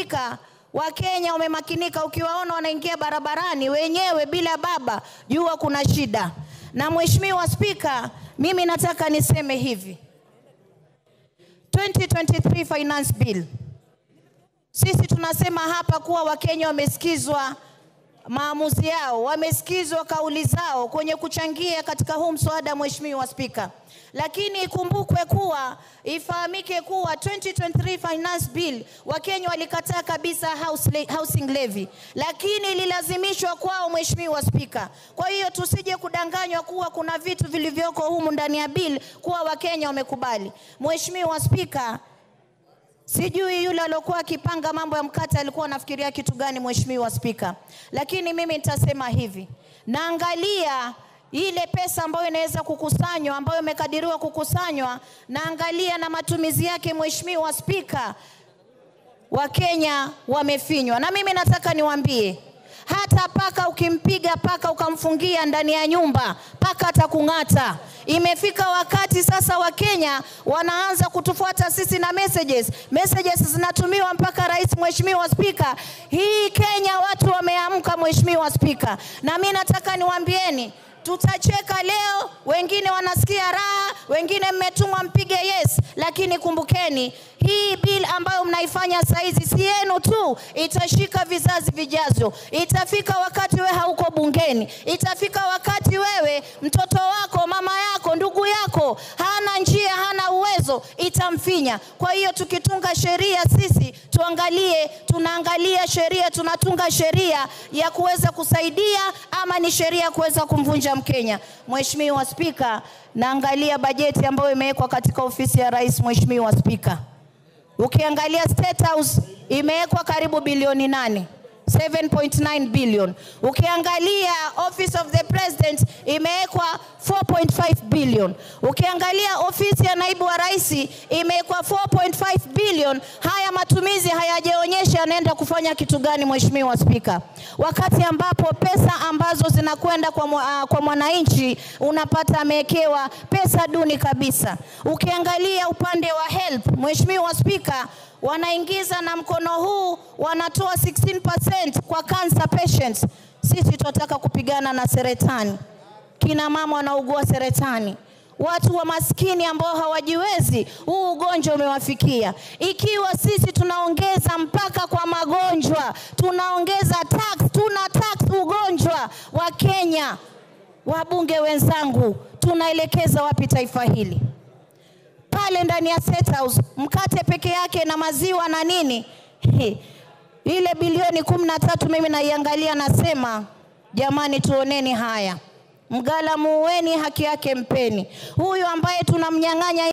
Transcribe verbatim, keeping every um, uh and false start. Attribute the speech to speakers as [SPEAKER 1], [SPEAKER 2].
[SPEAKER 1] Spika, Wakenya wamemakinika, ukiwaona wanaingia barabarani wenyewe bila baba, jua kuna shida. Na Mheshimiwa Spika, mimi nataka niseme hivi. twenty twenty-three Finance Bill. Sisi tunasema hapa kuwa Wakenya wamesikizwa maamuzi yao, wamesikizwa kauli zao kwenye kuchangia katika huu mswada, Mheshimiwa Spika. Lakini ikumbukwe kuwa, ifahamike kuwa twenty twenty-three Finance Bill, Wakenya walikataa kabisa house, housing levy. Lakini ililazimishwa kwao, Mheshimiwa Spika. Kwa hiyo tusije kudanganywa kuwa kuna vitu vilivyoko humu ndani ya bill kuwa Wakenya wamekubali. Mheshimiwa Spika, sijui yule alokuwa akipanga mambo ya mkate alikuwa anafikiria kitu gani, Mheshimiwa Spika. Lakini mimi nitasema hivi. Naangalia ile pesa ambayo inaweza kukusanywa, ambayo imekadiriwa kukusanywa, naangalia na matumizi yake, Mheshimiwa Spika. Wakenya wamefinywa. Na mimi nataka niwaambie, hata paka ukimpiga paka ukamfungia ndani ya nyumba, paka atakung'ata. Imefika wakati sasa Wakenya wanaanza kutufuata sisi na messages. Messages zinatumiwa mpaka rais, Mheshimiwa Spika. Hii Kenya watu wameamka, Mheshimiwa Spika. Na mimi nataka niwaambieni, tutacheka leo, wengine wanasikia raha, wengine mmetumwa mpige yes. Lakini kumbukeni, hii bill ambayo mnaifanya saizi si yenu tu, itashika vizazi vijazo. Itafika wakati wewe hauko bungeni, itafika wakati wewe mtoto wako, mama yako, ndugu yako hana njia, hana uwezo, itamfinya. Kwa hiyo tukitunga sheria sisi tuangalie, tunaangalia sheria, tunatunga sheria ya kuweza kusaidia ama ni sheria kuweza kumvunja Mkenya. Mheshimiwa Spika, naangalia bajeti ambayo imewekwa katika ofisi ya rais, Mheshimiwa Spika. Ukiangalia State House imewekwa karibu bilioni nane, seven point nine billion. Ukiangalia Office of the President imewekwa four point five billion. Ukiangalia ofisi ya naibu wa rais imewekwa four point five billion. Haya matumizi hayajaonyesha yanaenda kufanya kitu gani, Mheshimiwa Spika. Wakati ambapo pesa ambazo zinakwenda kwa uh, kwa mwananchi unapata amewekewa pesa duni kabisa. Ukiangalia upande wa help, Mheshimiwa Spika, wanaingiza na mkono huu wanatoa sixteen percent kwa cancer patients. Sisi tunataka kupigana na saratani. Kina mama wanaugua saratani, watu wa maskini ambao hawajiwezi, huu ugonjwa umewafikia. Ikiwa sisi tunaongeza mpaka kwa magonjwa, tunaongeza tax, tuna tax ugonjwa wa Kenya, wabunge wenzangu, tunaelekeza wapi taifa hili? Pale ndani ya State House mkate peke yake na maziwa na nini, He. ile bilioni kumi na tatu mimi naiangalia nasema, jamani tuoneni haya. Mgala muweni, haki yake mpeni. Huyu ambaye tunamnyang'anya